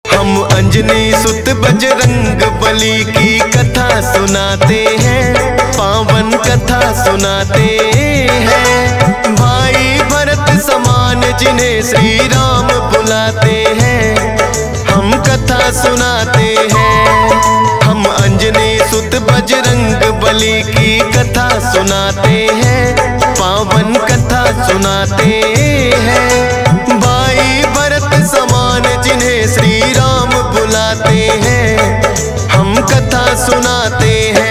हम अंजनी सुत बजरंग बली की कथा सुनाते हैं, पावन कथा सुनाते हैं। भाई भरत समान जिन्हें श्री राम बुलाते हैं, हम कथा सुनाते हैं। हम अंजनी सुत बजरंग बली की कथा सुनाते हैं, पावन कथा सुनाते हैं। भाई भरत समान जिन्हें श्री राम बुलाते हैं, हम कथा सुनाते हैं।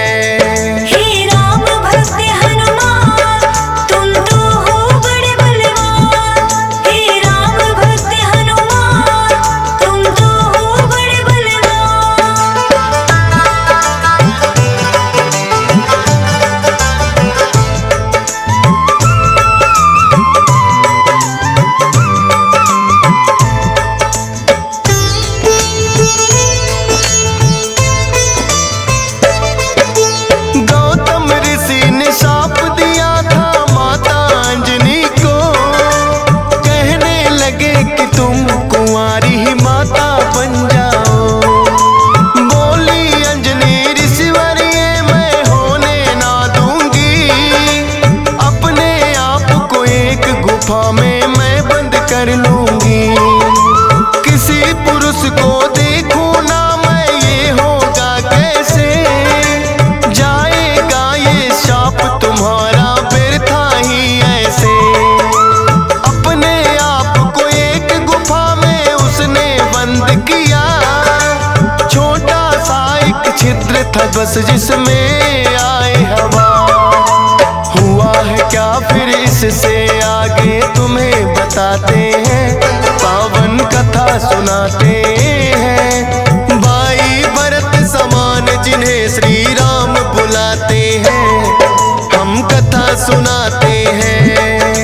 मैं बंद कर लूंगी, किसी पुरुष को देखूं ना मैं, ये होगा कैसे? जाएगा ये शाप तुम्हारा व्यर्था ही ऐसे। अपने आप को एक गुफा में उसने बंद किया, छोटा सा एक छिद्र था बस जिसमें आए हवा। हुआ है क्या फिर इससे आगे तुम्हें बताते हैं, पावन कथा सुनाते हैं। भाई भरत समान जिन्हें श्री राम बुलाते हैं, हम कथा सुनाते हैं।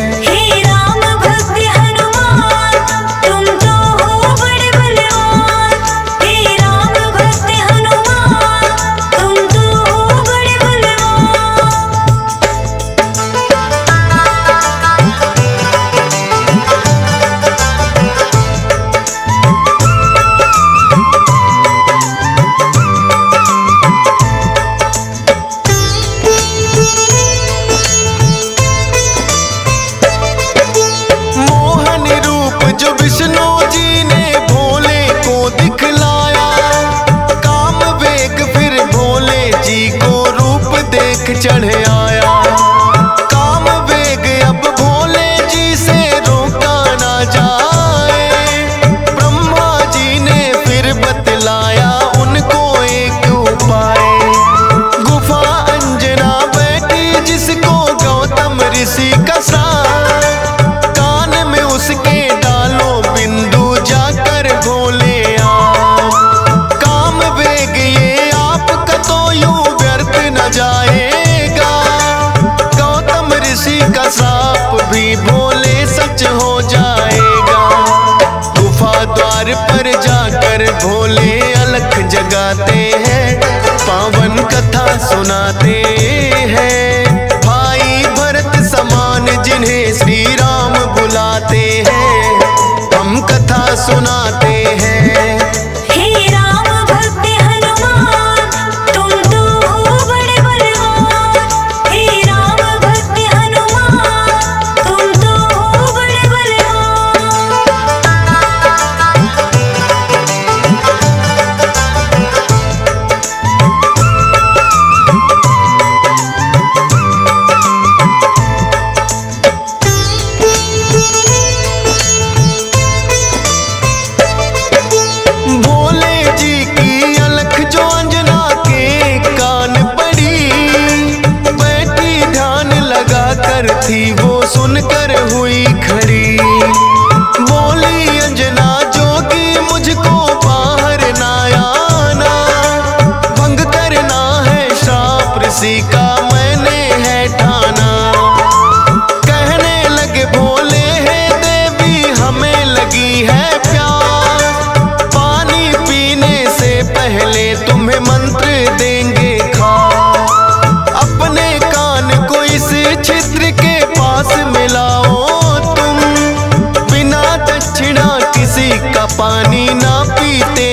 विष्णु जी ने भोले को दिखलाया, काम वेग फिर भोले जी को रूप देख चढ़ आया। काम वेग अब भोले जी से रोका ना जाए, ब्रह्मा जी ने फिर बतलाया उनको एक उपाय। गुफा अंजना बैठी जिसको गौतम ऋषि का साथ, कान में उसके बिंदु जाकर भोले आप। काम वेग ये आपका तो यूं व्यर्थ न जाएगा, गौतम ऋषि का श्राप भी भोले सच हो जाएगा। गुफा द्वार पर जाकर भोले अलख जगाते हैं, पावन कथा सुनाते हैं। भाई भरत समान जिन्हें श्री राम बुलाते हैं, हम कथा सुनाते हैं। हे राम भक्त हनुमान तुम तो हो बड़े बलवान, हे राम भक्त हनुमान तुम तो हो बड़े बलवान। थी वो सुनकर हुई खड़ी, बोली अंजना जोगी मुझको बाहर ना आना, भंग करना है श्राप ऋषि का मैंने है ठाना। कहने लगे भोले है देवी हमें लगी है प्यास, पानी पीने से पहले तुम्हें मंत्र देंगे खास। अपने कान को इस छिद्र के पास मिलाओ तुम, बिना दक्षिणा किसी का पानी ना पीते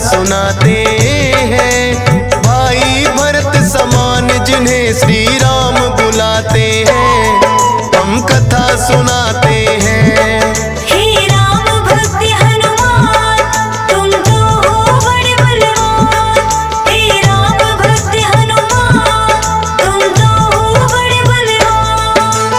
सुनाते हैं। भाई भरत समान जिन्हें श्री राम बुलाते हैं, हम कथा सुनाते हैं। हे राम भक्त हनुमान तुम तो हो बड़े बलवान। हे राम भक्त हनुमान तुम तो हो बड़े बलवान।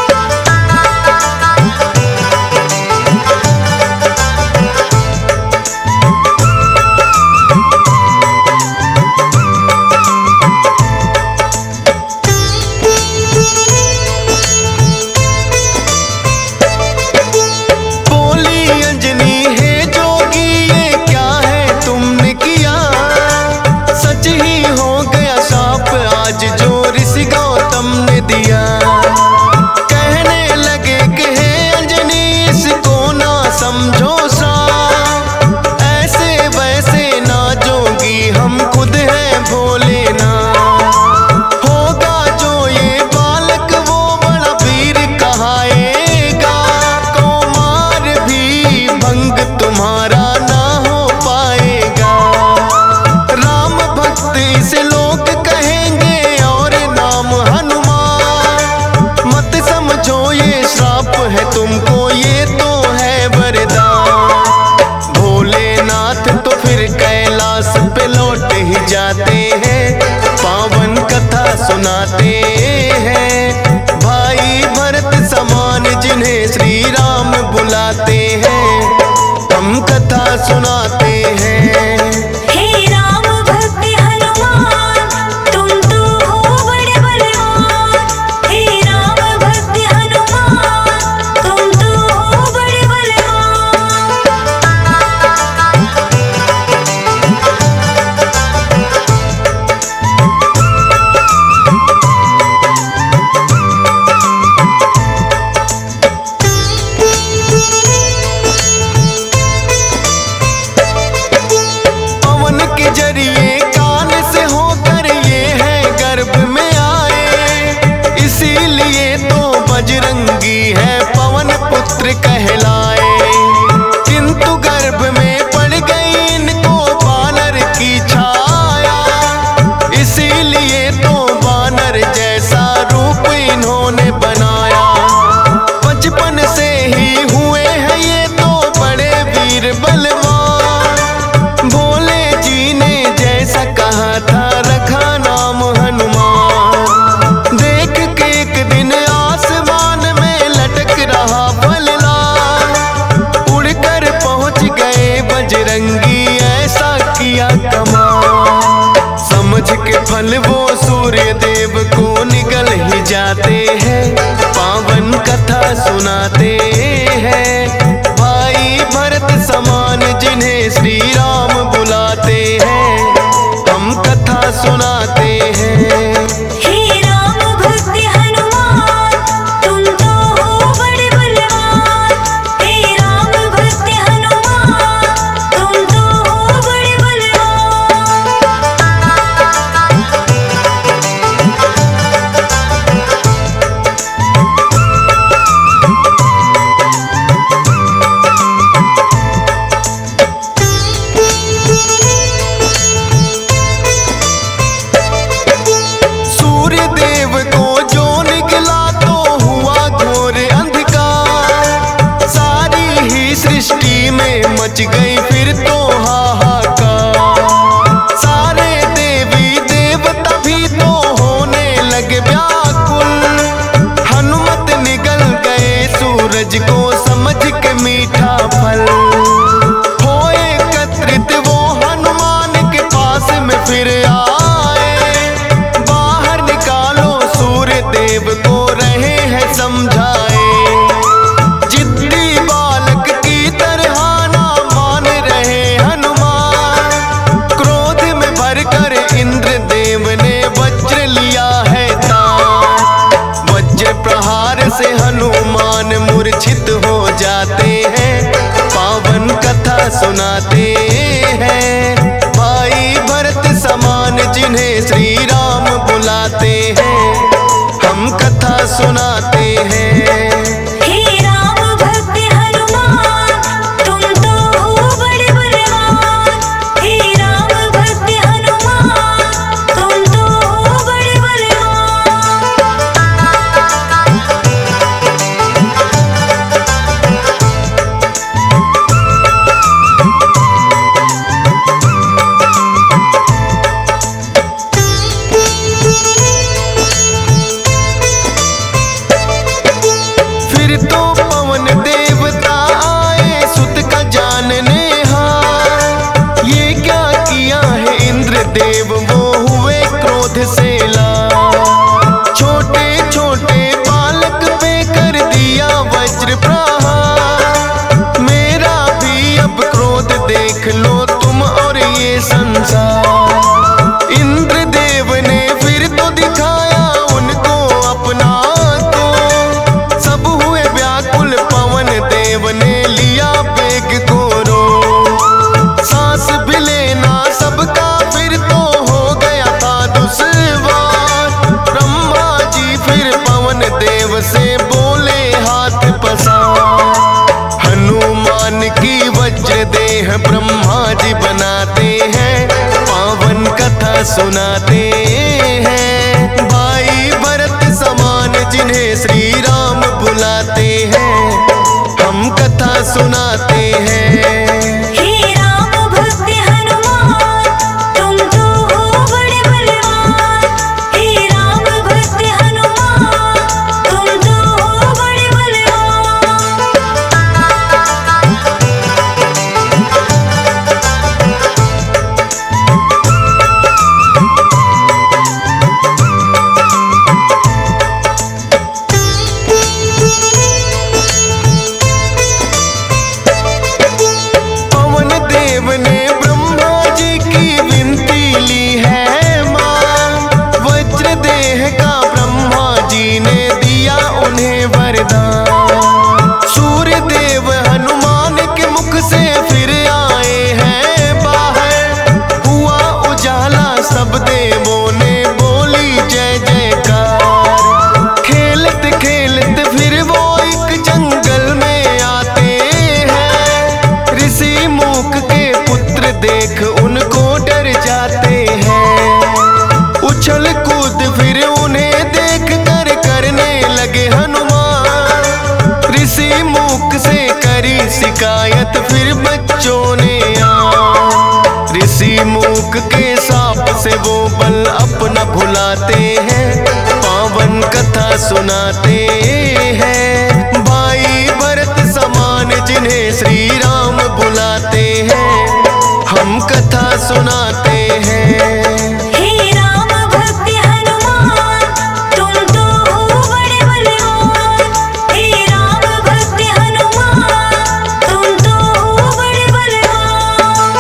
बोली अंजनी है जोगी ये क्या है तुमने किया, सच ही हो गया शाप आज जो ऋषि गौतम ने दिया। कहने लगे कि हे अंजनी इसको ना समझो सा, ऐसे वैसे ना जोगी हम खुद हैं भोले ना। होगा जो ये बालक वो बड़ा वीर कहाएगा, कौमार भी भंग तुम्हारा ना हो पाएगा। राम भक्त इसे लोग कहेंगे और नाम हनुमान, मत समझो ये श्राप है तुमको ये तो है वरदान। भोलेनाथ तो फिर कैलाश पे लौट ही जाते हैं, पावन कथा सुनाते हैं। भाई भरत समान जिन्हें श्री राम बुलाते हैं, हम कथा सुनाते हैं। हे राम भक्त हनुमान तुम तो हो बड़े बलवान। हे राम भक्त हनुमान तुम तो हो बड़े बलवान। पवन के जरिए कान से होकर ये है गर्भ में आए, इसीलिए तो बजरंगी है पवन पुत्र कहलाए। किंतु गर्भ में पड़ गई इनको वानर की छाया, इसीलिए तो वानर जैसा रूप इन्होंने बनाया। बचपन से ही हुए हैं ये तो बड़े वीर बलवान, भोले जी ने जैसा कहा था रखा नाम हनुमान। देख के एक दिन आसमान में लटक रहा फलदार, उड़कर पहुंच गए बजरंगी ऐसा किया कमाल। समझ के फल वो सूर्य देव को निगल ही जाते हैं, पावन कथा सुनाते हैं। भाई भरत समान जिन्हें श्री राम बुलाते हैं, हम कथा सुनाते हैं। हे राम भक्त हनुमान तुम तो हो बड़े बलवान। हे राम भक्त हनुमान तुम तो हो बड़े बलवान। सूर्य देव को जो निकला तो हुआ घोर अंधकार, सारी ही सृष्टि में मच गई फिर तो हाहाकार। सारे देवी देवता भी तो होने लगे व्याकुल, हनुमत निगल गए सूरज को समझ के मीठा फल। हो एकत्रित वो हनुमान के पास में फिर आए, बाहर निकालो सूर्य देव को रहे हैं समझाए। जिद्दी बालक की तरह ना मान रहे हनुमान, क्रोध में भरकर इंद्र देव ने वज्र लिया है तान। वज्र प्रहार से हनुमान मूर्छित हो जाते हैं, पावन कथा सुनाते हैं। भाई भरत समान जिन्हें श्री राम बुलाते हैं, हम कथा सुनाते हैं। हे राम भक्त हनुमान तुम तो हो बड़े बलवान। हे राम गर्व से बोले हाथ पसार। हनुमान की वज्र देह ब्रह्मा जी बनाते हैं, पावन कथा सुनाते हैं। भाई भरत समान जिन्हें श्री राम बुलाते हैं, हम कथा सुनाते हैं। हे राम भक्त हनुमान तुम तो हो बड़े बलवान। हे राम भक्त हनुमान तुम तो हो बड़े बलवान। पवन देव ने ब्रह्मा जी की विनती ली है मां, वज्र देह का ब्रह्मा जी ने दिया उन्हें वरदान। सूर्य देव हनुमान के मुख से फिर आए हैं बाहर, हुआ उजाला सब देवों ने बोली जय जयकार। खेलते खेलते फिर वो एक जंगल में आते हैं, ऋषि मूक के पुत्र देख उनको डर जाते हैं। उछल कूद फिर उन्हें देख कर करने लगे हनुमान। ऋषि मूक से करी शिकायत फिर बच्चों ने ऋषि मूक के साप से वो बल अपना भुलाते हैं, पावन कथा सुनाते हैं। भाई भरत समान जिन्हें श्री राम बुलाते हैं, हम कथा सुनाते हैं। हे राम भक्त हनुमान तुम तो हो बड़े बलवान। हे राम भक्त हनुमान तुम तो हो बड़े बलवान।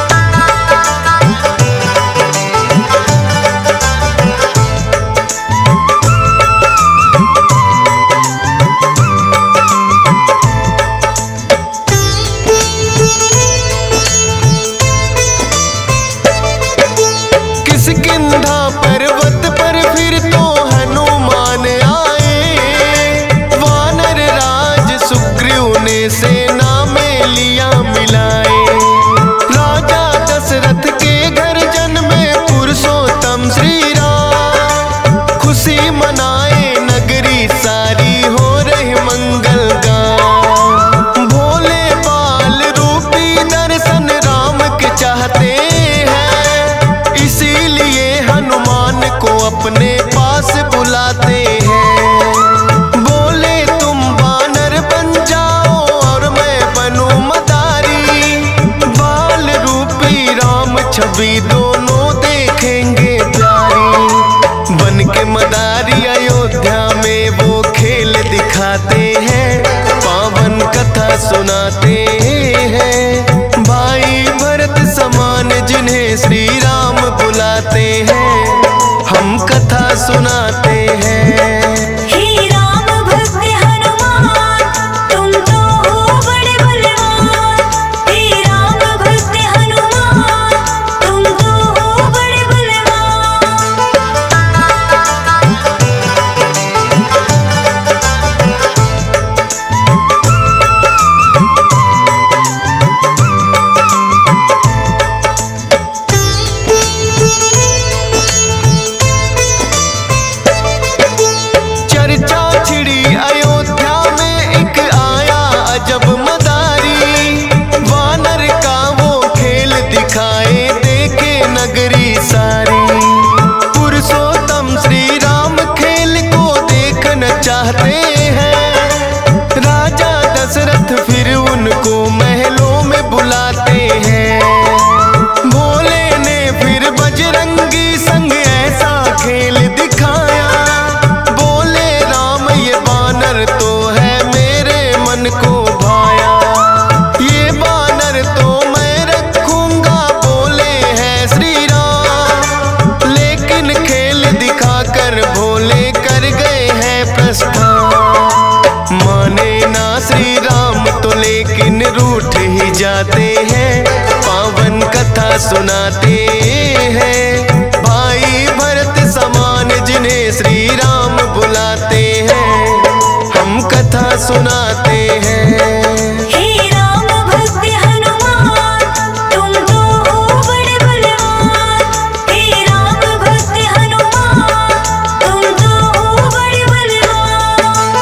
किष्किंधा पर्वत पर फिर तो हनुमान आए, वानर राज सुग्रीव ने सेना में लिया मिलाए। राजा दशरथ के घर जन्मे पुरुषोत्तम श्री राम, खुशी मनाए नगरी सारी हो रही मंगल गान। भोले बाल रूपी दर्शन राम के चाहते हैं, इसीलिए हनुमान को अपने पास बुलाते हैं। बोले तुम वानर बन जाओ और मैं बनूं मदारी, बाल रूपी राम छवि दोनों देखेंगे प्यारी। बन के मदारी अयोध्या में वो खेल दिखाते हैं, पावन कथा सुनाते हैं। भाई भरत समान जिन्हें श्री राम बुलाते हैं, हम कथा सुनाते हैं। हे राम भक्त हनुमान तुम तो हो बड़े बलवान। हे राम भक्त हनुमान तुम तो हो बड़े बलवान। चर्चा छिड़ी अयोध्या में एक आया अजब मदारी, वानर का वो खेल दिखाए देखे नगरी सारी। पुरुषोत्तम श्री राम खेल को देखना चाहते हैं, राजा दशरथ फिर उनको महलों में बुलाते हैं। भोले ने फिर बजरंगी संग ऐसा खेल दिखाया, बोले राम ये बानर तो है मेरे मन को भाया। ये बानर तो मैं रखूंगा बोले हैं श्री राम, लेकिन खेल दिखाकर भोले कर गए हैं प्रस्थान। माने ना श्री राम तो लेकिन रूठ ही जाते हैं, पावन कथा सुनाते हैं। भाई भरत समान जिन्हें श्री राम बुलाते हैं, सुनाते हैं। हे राम भक्त हनुमान तुम तो हो बड़े बलवान। हे राम भक्त हनुमान तुम तो हो बड़े बलवान।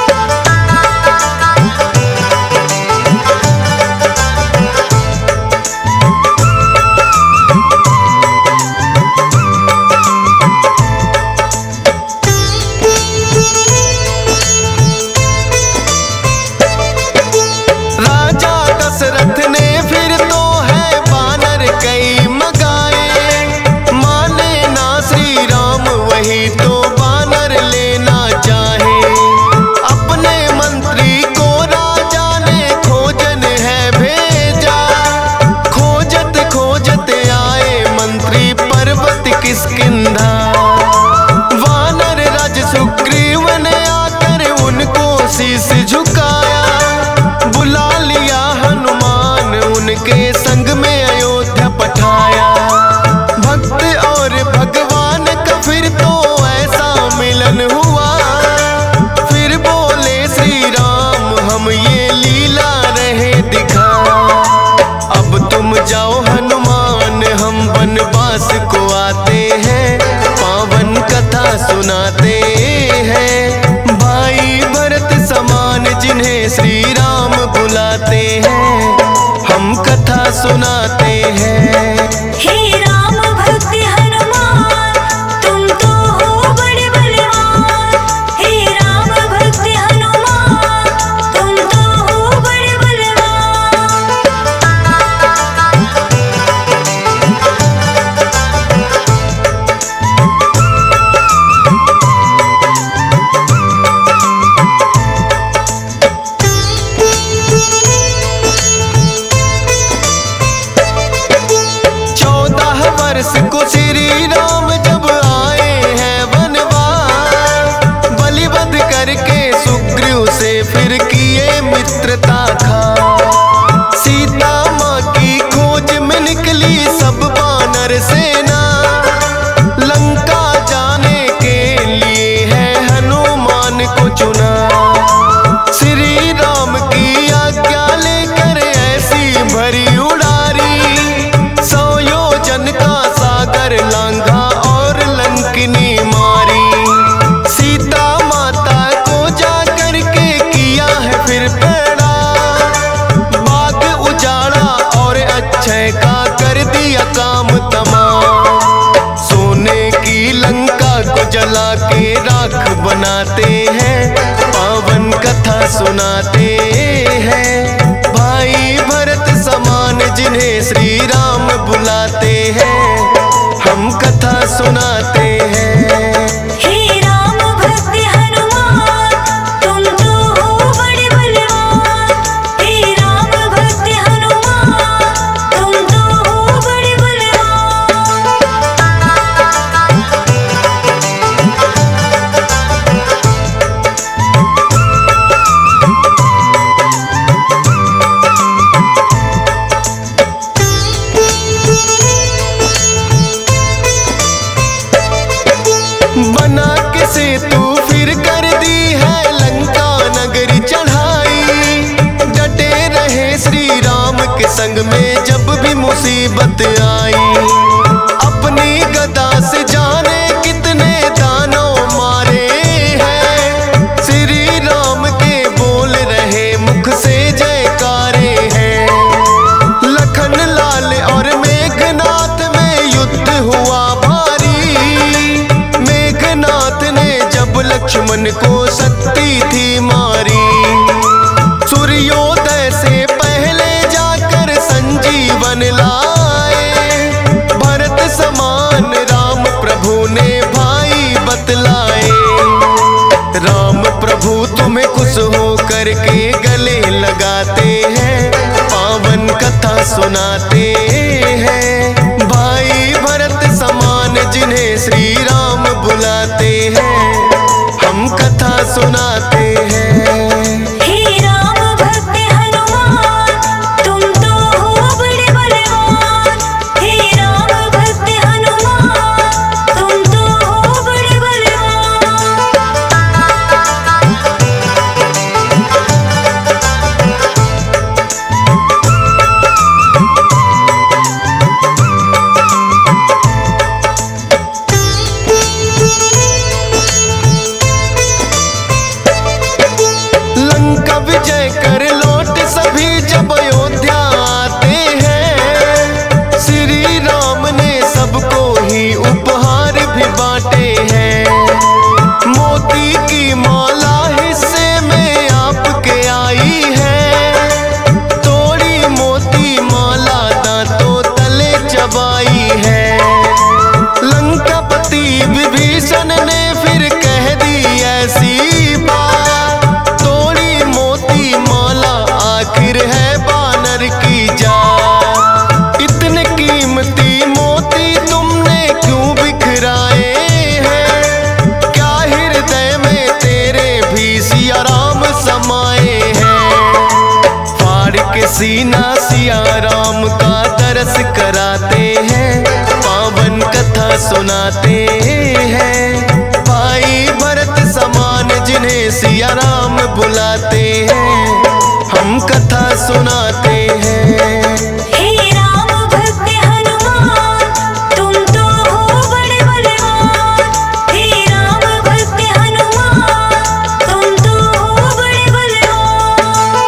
राजा दशरथ ने फिर तो है बानर कई मगाए, माने ना श्री राम वही तो बानर लेना चाहे। अपने मंत्री को राजा ने खोजन है भेजा, खोजत खोजत आए मंत्री पर्वत किष्किंधा। वानर राज सुग्रीव ने आकर उनको शीश झुकाया, बुला लिया हनुमान उनके संग में अयोध्या पठाया। भक्त और भगवान का फिर तो ऐसा मिलन हुआ, फिर बोले श्री राम हम ये लीला रहे दिखा। अब तुम जाओ हनुमान हम वनवास को आते हैं, पावन कथा सुनाते हैं। भाई भरत समान जिन्हें श्री राम बुलाते हैं, हम कथा सुनाते हैं। हे राम भक्त हनुमान तुम तो हो बड़े बलवान। हे राम भक्त हनुमान तुम तो हो बड़े बलवान। वर्ष को श्री राम जब आए हैं वनवास, बलिवध करके सुग्रीव से फिर किए मित्रता खा। सीता माँ की खोज में निकली सब वानर सेना, लंका जाने के लिए है हनुमान को चुना। श्री राम की आज्ञा लेकर ऐसी भरी उड़ारी, का सागर लांघा और लंकिनी मारी। सीता माता को जाकर के किया है फिर पैड़ा, बाग उजाड़ा और अक्षय का कर दिया काम तमाम। सोने की लंका को जला के राख बनाते हैं, पावन कथा सुनाते हैं। भाई भरत समान जिन्हें श्री राम बुलाते हैं, हम कथा सुनाते हैं। हे राम भक्त हनुमान तुम तो हो बड़े बलवान। हे राम भक्त हनुमान तुम तो हो बड़े बलवान। बना के सेतु फिर कर दी है लंका नगरी चढ़ाई। डटे रहे श्री राम के संग में जब भी मुसीबत आई। अपनी गदा से जाने कितने दानों मारे हैं, श्री राम के बोल रहे मुख से जयकारे हैं। लखन लाल और मेघनाथ में युद्ध हुआ भारी, मेघनाथ ने जब लक्ष्मण को शक्ति थी मारी। सूर्योदय से पहले जाकर संजीवन लाए, भरत समान राम प्रभु ने भाई बतलाए। राम प्रभु तुम्हें खुश हो करके गले लगाते हैं, पावन कथा सुनाते हैं। भाई भरत समान जिन्हें श्री राम बुलाते हैं, हम कथा सुनाते हैं। हे राम भक्त हनुमान तुम तो हो बड़े बलवान। हे राम भक्त हनुमान तुम तो हो बड़े बलवान। जय कर लौट सभी जब अयोध्या आते हैं। श्री राम ने सबको ही उपहार भी बांटे हैं। मोती की माला हिस्से में आपके आई है। तोड़ी मोती माला दांतों तले चबाई है। लंकापति विभीषण ने फिर कह दी ऐसी बात। तोड़ी मोती माला आखिर है बानर की जात। इतने कीमती मोती तुमने क्यों बिखराए हैं? क्या हृदय में तेरे भी सिया राम समाए हैं? फाड़ के सीना सिया राम का दरस कराते हैं। पावन कथा सुनाते हैं। भाई भरत समान जिन्हें सिया राम बुलाते हैं, हम कथा सुनाते हैं। हे राम भक्त हनुमान, तुम तो हो बड़े बलवान। हे राम भक्त हनुमान, तुम तो हो बड़े बलवान।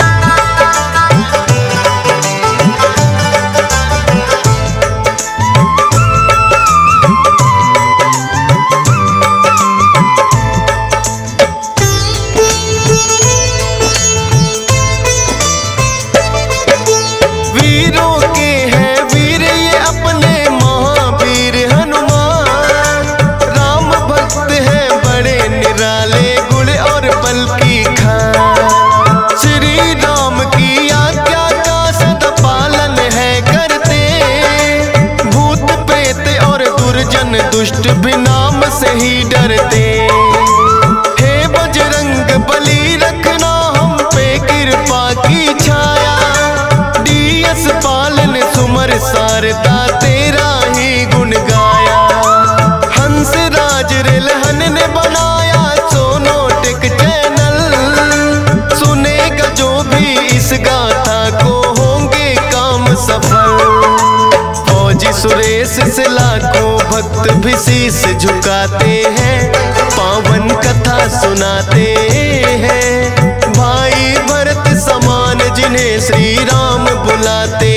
वीरों के हैं वीर ये अपने महावीर हनुमान। राम भक्त हैं बड़े निराले गुण और बल की खान। श्री राम की आज्ञा का सदा पालन है करते। भूत प्रेत और दुर्जन दुष्ट भी नाम से ही डरते। हे बजरंग बली रखना हम पे कृपा की छाया। डीएस पालन सुमर सारदा तेरा ही गुण गाया। हंस राज रेलहन ने बनाया सोनोटिक चैनल। सुनेगा जो भी इस गाथा को होंगे काम सफल। फौजी सुरेश से लाखों भक्त भी शीश झुकाते हैं। पावन कथा सुनाते हैं। भाई भरत समान जिन्हें श्री राम बुलाते